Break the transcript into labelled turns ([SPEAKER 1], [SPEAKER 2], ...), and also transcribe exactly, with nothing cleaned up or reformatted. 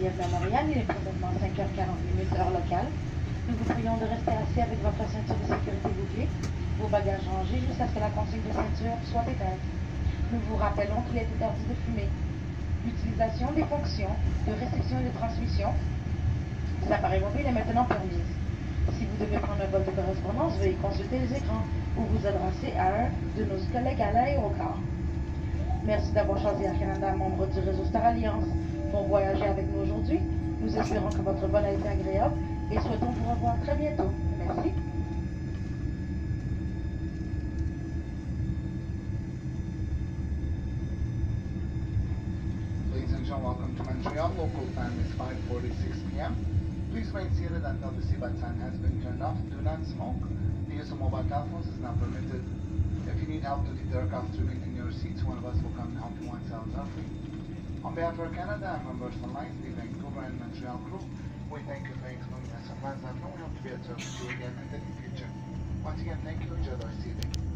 [SPEAKER 1] bienvenue à Montréal. Il est présentement cinq heures quarante minutes heure locale. Nous vous prions de rester assis avec votre ceinture de sécurité bouclée, vos bagages rangés jusqu'à ce que la consigne de ceinture soit éteinte. Nous vous rappelons qu'il est interdit de fumer. L'utilisation des fonctions de réception et de transmission des appareils mobiles est maintenant permise. Si vous devez prendre un vol de correspondance, veuillez consulter les écrans ou vous adresser à un de nos collègues à l'aérocard. Merci d'avoir choisi Air Canada, membre du réseau Star Alliance, pour voyager avec nous aujourd'hui. Nous espérons que votre vol a été agréable et souhaitons vous revoir très bientôt. Merci.
[SPEAKER 2] Ladies and gentlemen, welcome to Montreal. Local time is five forty-six p m Please remain seated until the seatbelt sign has been turned off. Do not smoke. The use of mobile telephones is not permitted. If you need help to leave the aircraft to remain in your seats, one of us will come and help you once hours are free. On behalf of Air Canada and members of Lines, the Vancouver and Montreal crew, we thank you for exploring us and plans that we hope to be able to serve you again in the near future. Once again, thank you. Enjoy the rest of your day.